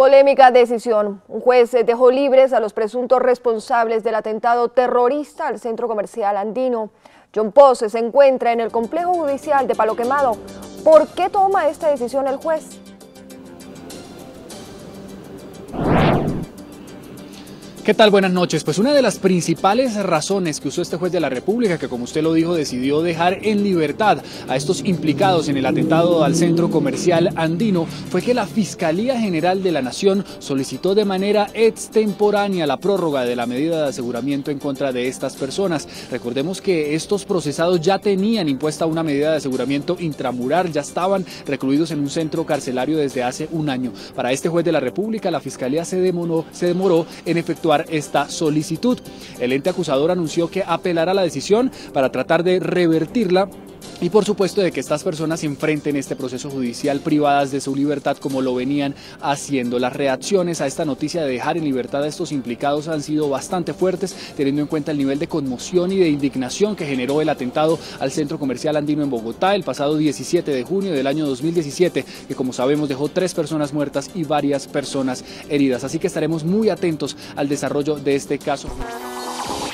Polémica decisión. Un juez dejó libres a los presuntos responsables del atentado terrorista al centro comercial andino. John Pose se encuentra en el complejo judicial de Palo Quemado. ¿Por qué toma esta decisión el juez? ¿Qué tal? Buenas noches. Pues una de las principales razones que usó este juez de la República, que como usted lo dijo, decidió dejar en libertad a estos implicados en el atentado al centro comercial andino, fue que la Fiscalía General de la Nación solicitó de manera extemporánea la prórroga de la medida de aseguramiento en contra de estas personas. Recordemos que estos procesados ya tenían impuesta una medida de aseguramiento intramural, ya estaban recluidos en un centro carcelario desde hace un año. Para este juez de la República, la Fiscalía se demoró en efectuar esta solicitud. El ente acusador anunció que apelará la decisión para tratar de revertirla y por supuesto de que estas personas enfrenten este proceso judicial privadas de su libertad como lo venían haciendo. Las reacciones a esta noticia de dejar en libertad a estos implicados han sido bastante fuertes, teniendo en cuenta el nivel de conmoción y de indignación que generó el atentado al centro comercial andino en Bogotá el pasado 17 de junio del año 2017, que como sabemos dejó 3 personas muertas y varias personas heridas. Así que estaremos muy atentos al desarrollo de este caso.